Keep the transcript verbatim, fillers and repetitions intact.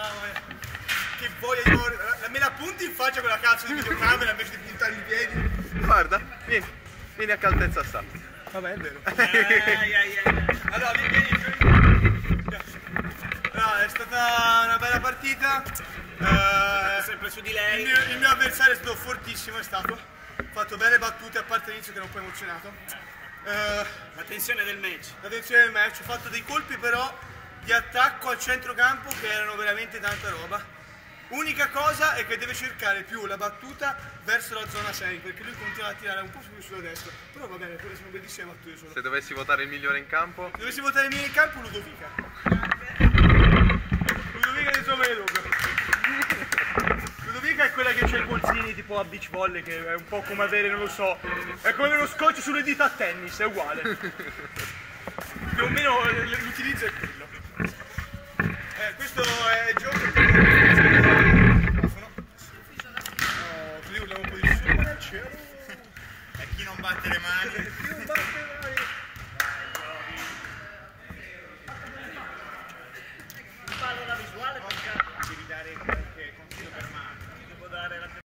Mamma mia. Che voglia di morire. Me la punti in faccia con la cazzo di videocamera invece di puntare i piedi. Guarda, vieni, vieni a che altezza sta. Vabbè, è vero. Ai, ai, ai. Allora, vieni, vieni. No, è stata una bella partita. Eh, Sempre su di lei. il, mio, il mio avversario è stato fortissimo, è stato. Ha fatto belle battute, a parte l'inizio che ero un po' emozionato. Eh, La tensione del match. la tensione del match, ho fatto dei colpi però di attacco al centrocampo che erano veramente tanta roba. Unica cosa è che deve cercare più la battuta verso la zona sei, perché lui continua a tirare un po' più sulla destra. Però va bene, quelle sono bellissime battute solo. Se dovessi votare il migliore in campo? Se dovessi votare il mio in campo, Ludovica. Ludovica di Soma e Luca. Ludovica è quella che c'ha i polsini tipo a beach volley, che è un po' come avere, non lo so, è come avere lo scotch sulle dita a tennis, è uguale. Più o meno l'utilizzo è quello. Eh, questo è il gioco che... Oh, così vogliamo un po' di sole al cielo. E chi non batte le mani? Chi non batte le mani? Fallo la visuale perché devi dare qualche consiglio per mano. Devo dare la